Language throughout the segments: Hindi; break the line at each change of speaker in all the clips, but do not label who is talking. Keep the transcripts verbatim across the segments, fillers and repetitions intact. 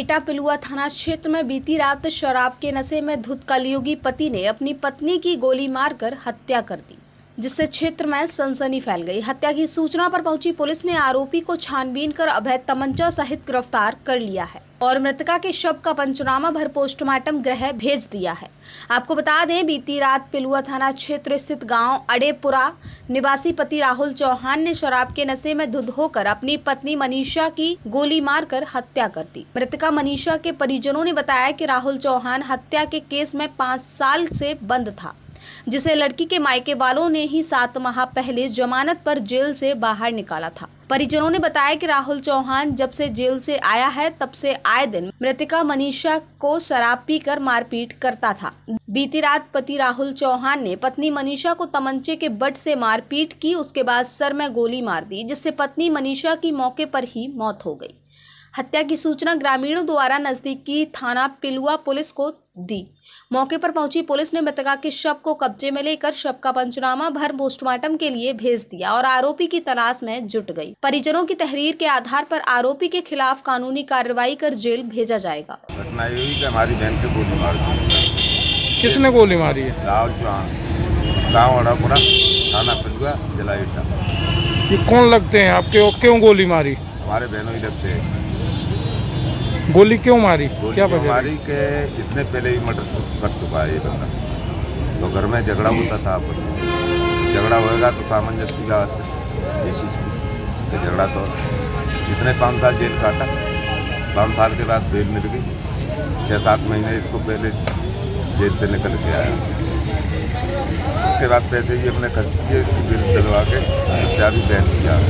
एटा पिलुआ थाना क्षेत्र में बीती रात शराब के नशे में धुत कलयुगी पति ने अपनी पत्नी की गोली मारकर हत्या कर दी, जिससे क्षेत्र में सनसनी फैल गई। हत्या की सूचना पर पहुंची पुलिस ने आरोपी को छानबीन कर अवैध तमंचा सहित गिरफ्तार कर लिया है और मृतका के शव का पंचनामा भर पोस्टमार्टम गृह भेज दिया है। आपको बता दें, बीती रात पिलुआ थाना क्षेत्र स्थित गांव अडेपुरा निवासी पति राहुल चौहान ने शराब के नशे में धुत होकर अपनी पत्नी मनीषा की गोली मारकर हत्या कर दी। मृतका मनीषा के परिजनों ने बताया कि राहुल चौहान हत्या के केस में पाँच साल से बंद था, जिसे लड़की के मायके वालों ने ही सात माह पहले जमानत पर जेल से बाहर निकाला था। परिजनों ने बताया कि राहुल चौहान जब से जेल से आया है तब से आए दिन मृतका मनीषा को शराब पीकर मारपीट करता था। बीती रात पति राहुल चौहान ने पत्नी मनीषा को तमंचे के बट से मारपीट की, उसके बाद सर में गोली मार दी, जिससे पत्नी मनीषा की मौके पर ही मौत हो गई। हत्या की सूचना ग्रामीणों द्वारा नजदीकी थाना पिलुआ पुलिस को दी। मौके पर पहुंची पुलिस ने मृतका के शव को कब्जे में लेकर शव का पंचनामा भर पोस्टमार्टम के लिए भेज दिया और आरोपी की तलाश में जुट गई। परिजनों की तहरीर के आधार पर आरोपी के खिलाफ कानूनी कार्रवाई कर जेल भेजा जाएगा।
घटना ये हुई कि हमारी बहन से गोली मार दी।
किसने गोली मारी है?
राहुल चौहान, गाँव अड़ापुरा, थाना पिलुआ, जिला एटा।
ये कौन लगते हैं आपके और क्यों गोली मारी?
हमारे बहनों ही लगते हैं।
गोली क्यों मारी?
गोली
क्या
क्यों मारी के इसने पहले ही मर्डर कर चुका है ये बंदा। तो घर में झगड़ा होता था, झगड़ा होएगा तो सामंजस्य की बात है, इस चीज़ की तो झगड़ा तो इसने पाँच साल जेल काटा। पाँच साल के बाद बेल मिल गई। छः सात महीने इसको पहले जेल से निकल के आया। उसके बाद पैसे ही अपने खर्च किए, इसकी बिल दिलवा के हत्या भी बहन किया।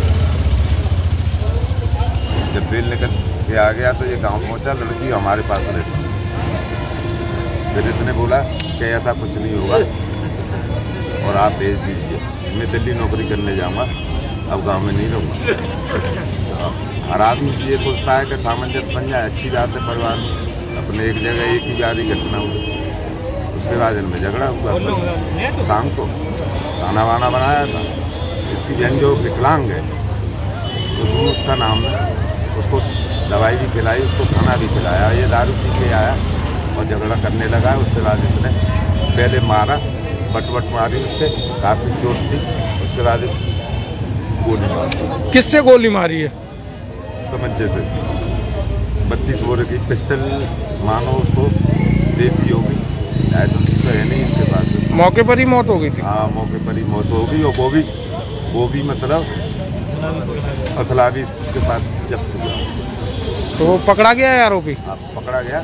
जब बेल निकल के आ गया तो ये गांव पहुंचा, लड़की हमारे पास रहती। फिर इसने बोला कि ऐसा कुछ नहीं होगा और आप भेज दीजिए, मैं दिल्ली नौकरी करने जाऊंगा, अब गांव में नहीं रहूँगा। हर आदमी ये सोचता है कि सामंजस्य बन जाए, अच्छी बात है परिवार में। अपने एक जगह एक ही बारी घटना हुई, उसके बाद इनमें झगड़ा हुआ। शाम को खाना वाना बनाया था। इसकी बहन जो विकलांग है, उसमें उसका नाम है, उसको दवाई भी खिलाई, उसको खाना भी खिलाया। ये दारू पी के आया और झगड़ा करने लगा। उसके बाद इसने पहले मारा, बटवट मारी, उससे काफ़ी चोट थी। उसके बाद गोली मारी।
किससे गोली मारी है?
तमंचे से। बत्तीस बोरे की पिस्टल मानो उसको देसी होगी, लाइसेंस तो है नहीं इसके पास।
मौके पर ही मौत हो गई थी?
हाँ, मौके पर ही मौत होगी। और वो भी वो भी मतलब असला भी इसके पास जब्त हुआ।
तो वो पकड़ा गया है आरोपी?
हाँ, पकड़ा गया।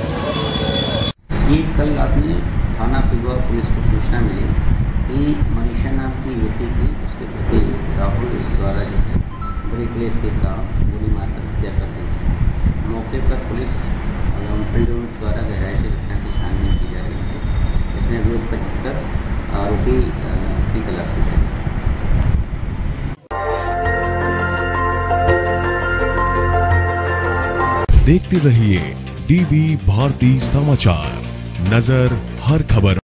ये कल रात में थाना पिलुआ पुलिस को सूचना मिली कि मनीषा नाम की युवती की उसके पति राहुल द्वारा जो है बड़े क्लेश के कारण गोली मारकर हत्या कर दी गई। मौके पर पुलिस एवं फील्ड द्वारा गहराई से घटना की छानबीन की जा रही है। इसमें अभियोग कर आरोपी की तलाश की जाएगी।
देखते रहिए डीबी भारती समाचार, नजर हर खबर।